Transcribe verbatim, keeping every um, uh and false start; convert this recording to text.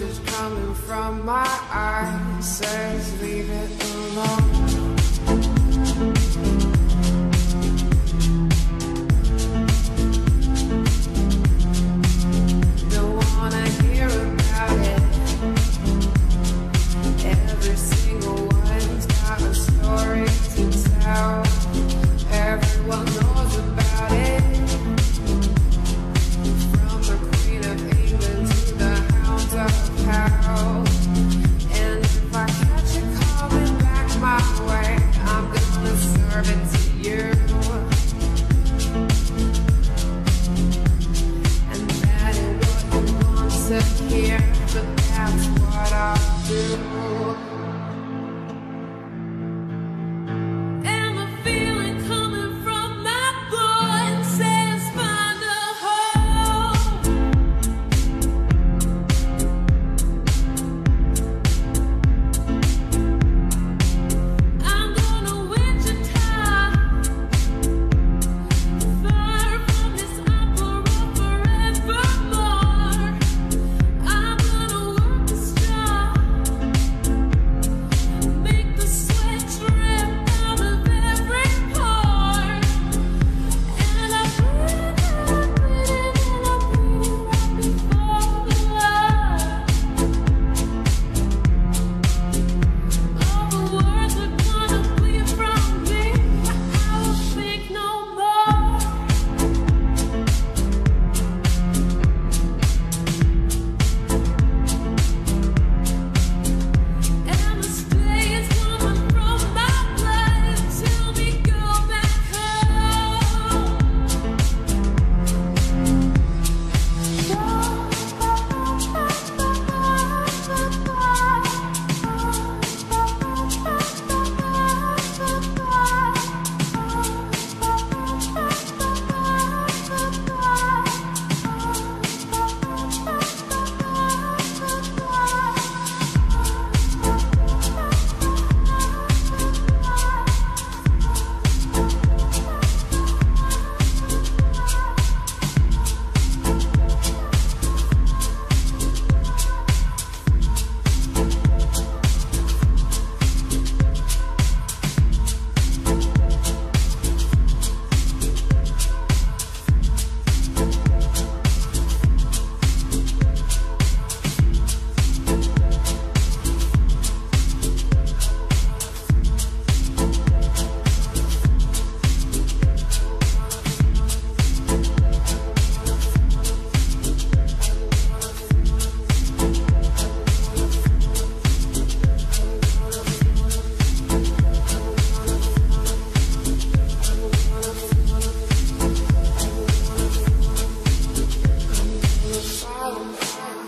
message coming from my eyes says leave it alone. Don't wanna hear about it. Every single one's got a story to tell. Everyone knows about it. From the Queen of England to the Hounds of Hell. And if I catch it coming back my way, I'm gonna serve it to you. And that ain't what you want to hear, but that's what I'll do. Follow me.